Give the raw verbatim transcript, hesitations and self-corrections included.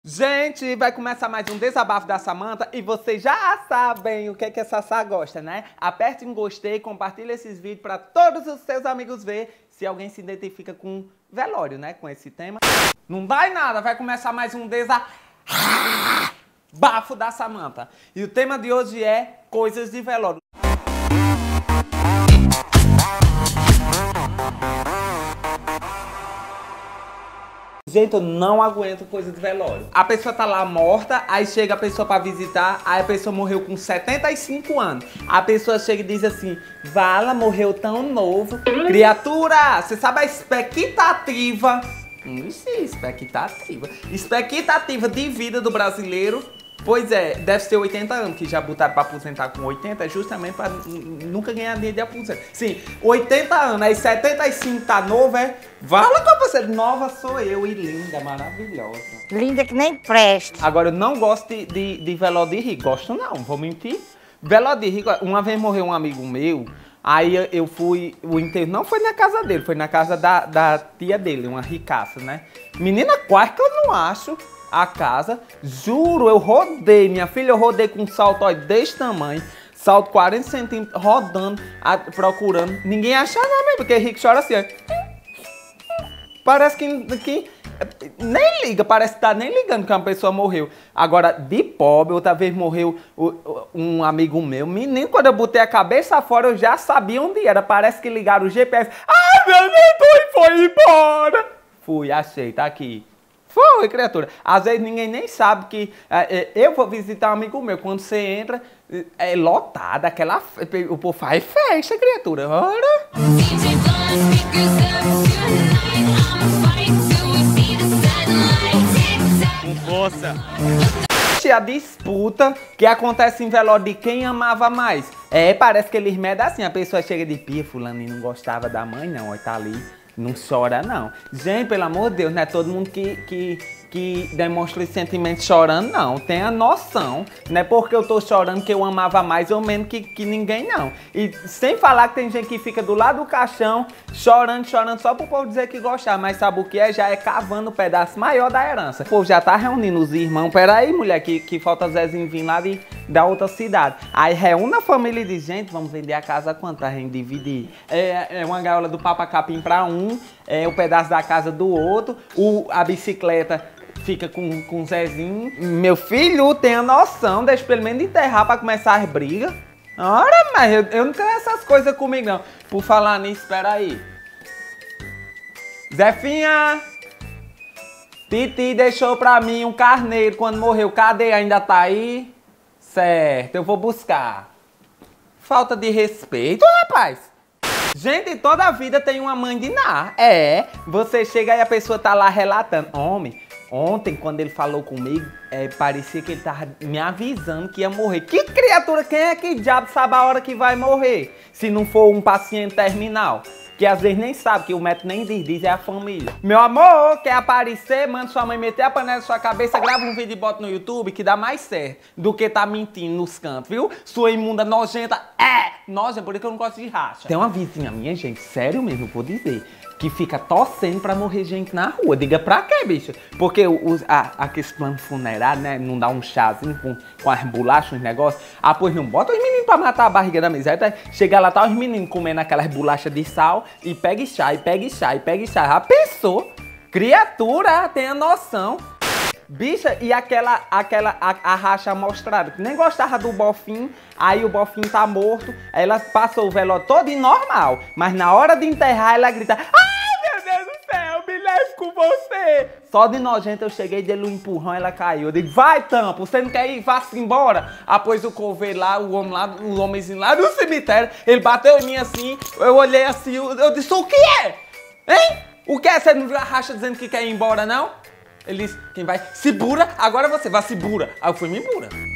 Gente, vai começar mais um desabafo da Samanta e vocês já sabem o que, é que a Sassá gosta, né? Aperte em gostei, compartilhe esses vídeos para todos os seus amigos ver se alguém se identifica com velório, né? Com esse tema. Não dá em nada, vai começar mais um desabafo da Samanta. E o tema de hoje é coisas de velório. Gente, eu não aguento coisa de velório. A pessoa tá lá morta, aí chega a pessoa pra visitar, aí a pessoa morreu com setenta e cinco anos. A pessoa chega e diz assim, Vala, morreu tão novo. Criatura, você sabe a expectativa... Não sei, expectativa. Expectativa de vida do brasileiro... Pois é, deve ser oitenta anos, que já botaram pra aposentar com oitenta, justamente pra nunca ganhar dinheiro de aposentadoria. Sim, oitenta anos, aí setenta e cinco tá novo, é? Fala com você, nova sou eu e linda, maravilhosa. Linda que nem presta. Agora, eu não gosto de, de, de velório de rico, gosto não, vou mentir. Velório de rico, uma vez morreu um amigo meu, aí eu fui, o enterro não foi na casa dele, foi na casa da, da tia dele, uma ricaça, né? Menina, quase que eu não acho a casa, juro, eu rodei, minha filha, eu rodei com um salto ó, desse tamanho, salto quarenta centímetros, rodando, a, procurando, ninguém acha nada mesmo, porque rico chora assim, ó. Parece que, que nem liga, parece que tá nem ligando que uma pessoa morreu. Agora, de pobre, outra vez morreu um amigo meu, menino, quando eu botei a cabeça fora, eu já sabia onde era, parece que ligaram o G P S, ai, meu Deus, foi embora. Fui, achei, tá aqui. Foi, criatura. Às vezes ninguém nem sabe que... É, eu vou visitar um amigo meu, quando você entra, é lotado, aquela... O povo faz festa, criatura. Ora! Com força. A disputa que acontece em velório de quem amava mais. É, parece que eles medem assim, a pessoa chega de pia, fulano não gostava da mãe, não, ó, tá ali. Não chora, não. Gente, pelo amor de Deus, não é todo mundo que, que, que demonstra esse sentimento chorando, não. Tenha noção. Não é porque eu tô chorando que eu amava mais ou menos que, que ninguém, não. E sem falar que tem gente que fica do lado do caixão, chorando, chorando, só pro povo dizer que gostava. Mas sabe o que é? Já é cavando o pedaço maior da herança. O povo já tá reunindo os irmãos. Peraí, mulher, que, que falta Zezinho vir lá de, da outra cidade. Aí reúne a família e diz, gente, vamos vender a casa quanto? A gente dividir. É, é uma gaiola do Papa Capim pra um. É o pedaço da casa do outro, o, a bicicleta fica com, com o Zezinho. Meu filho, tenha noção, deixa pelo menos enterrar pra começar as brigas. Ora, mas eu, eu não tenho essas coisas comigo não. Por falar nisso, espera aí. Zefinha! Titi deixou pra mim um carneiro quando morreu. Cadê? Ainda tá aí? Certo, eu vou buscar. Falta de respeito, rapaz. Gente, toda a vida tem uma mãe de Ná. É, você chega e a pessoa tá lá relatando. Homem, ontem quando ele falou comigo, é, parecia que ele tava me avisando que ia morrer. Que criatura, quem é que diabo sabe a hora que vai morrer? Se não for um paciente terminal. Que às vezes nem sabe, que o médico nem diz, diz é a família. Meu amor, quer aparecer? Manda sua mãe meter a panela na sua cabeça, grava um vídeo e bota no YouTube, que dá mais certo do que tá mentindo nos cantos, viu? Sua imunda nojenta, é nojenta, por isso que eu não gosto de racha. Tem uma vizinha minha, gente, sério mesmo, vou dizer, que fica torcendo pra morrer gente na rua. Diga pra quê, bicha? Porque os, a, aqueles planos funerários, né, não dá um chazinho com, com as bolachas, os negócios. Ah, pois não bota os meninos pra matar a barriga da miséria. Chega lá, tá os meninos comendo aquelas bolachas de sal e pega chá, e pega chá, e pega chá. Já pensou? Criatura, tenha noção. Bicha, e aquela, aquela, a, a racha mostrada, que nem gostava do bofinho, aí o bofinho tá morto, aí ela passou o velório todo e normal, mas na hora de enterrar ela grita, ai meu Deus do céu, me leve com você. Só de nojento eu cheguei, dei um empurrão, ela caiu, eu digo, vai Tampa, você não quer ir, vá-se embora. Após o coveiro lá, o homem lá, o homenzinho lá no cemitério, ele bateu em mim assim, eu olhei assim, eu, eu disse, o que é? Hein? O que é? Você não viu a racha dizendo que quer ir embora, não? Ele disse, quem vai? Segura, agora você vai, segura. Aí eu fui me embora.